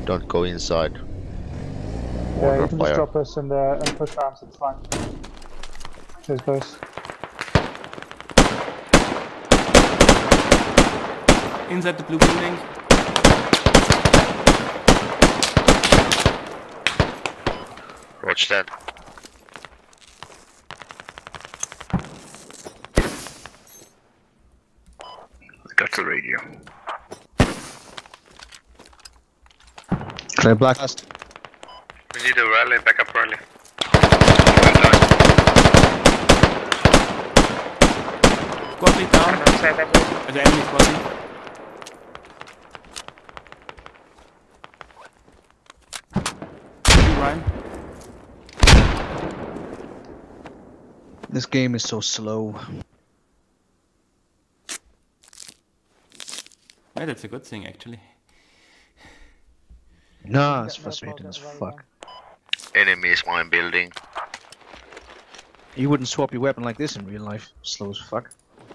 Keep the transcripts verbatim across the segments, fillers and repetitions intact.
Don't go inside. Yeah, you can just drop us and, uh, and push around to the flank. Cheers, boys. Inside the blue building. Watch that. I got the radio. Clear blacklist. We need a rally, backup rally. Squad lead down. The enemy squad lead. Ryan. This game is so slow. Yeah, that's a good thing actually. Nah, it's frustrating as fuck. Enemy is mine building. You wouldn't swap your weapon like this in real life. Slow as fuck.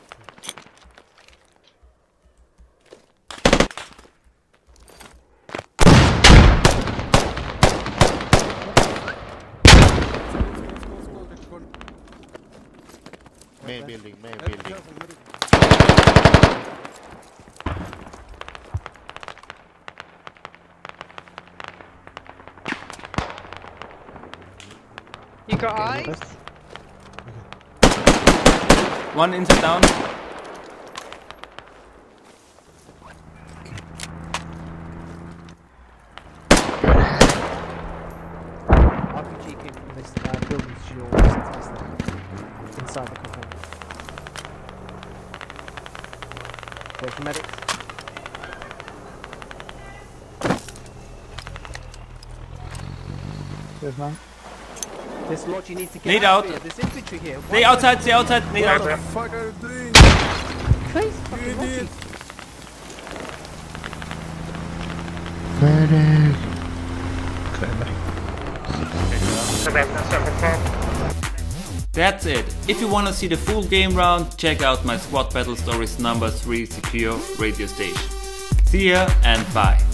Main building, main building. You got eyes? One inside down. R P G came from this uh, building to your west, inside the compound. Wait for medics. Cheers, man. This lodge you need to get Need out. out. Here. There's infantry here. Stay outside, stay outside, need out. What the fuck are you doing? Crazy fucking idiot. That's it. If you wanna see the full game round, check out my Squad Battle Stories number three secure radio station. See ya and bye.